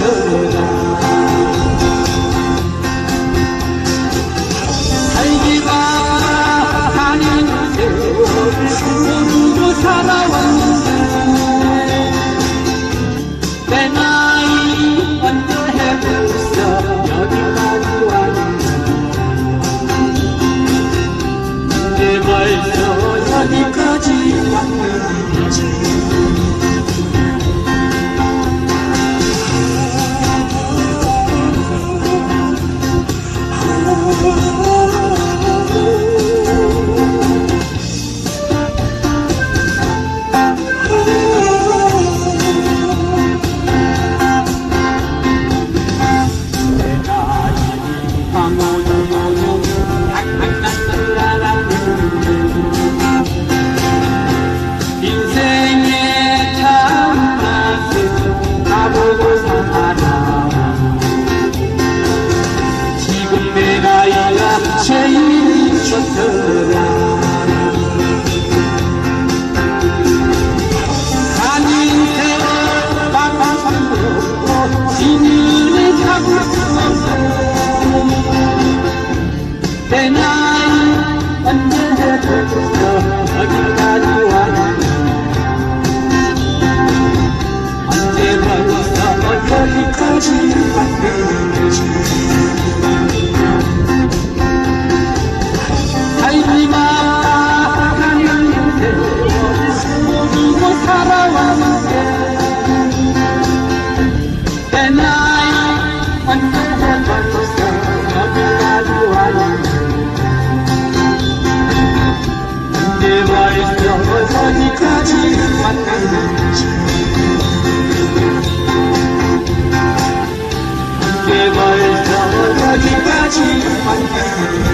좋더라. 살기가 하는 세월을 모르고 살아왔는데 내 나이 언제 해봤어 여기까지 왔는데 이제 벌써 여기까지 왔는지 인생의 참맛을 가보고 살아. 지금 내 나이가 제일 좋더라. 가는 세월 막막하고 지는의 잡을 수 없어. 내 나이 언제 해줬어 여기까지 왔는데 언제 벌써 여기까지 왔는지 살기만 하는 세월 모르고 살아왔는데 내 나이 언제 해줬어 여기까지 왔는데 언제 벌써 여기까지 왔는지 언제 벌써 여기까지 왔는지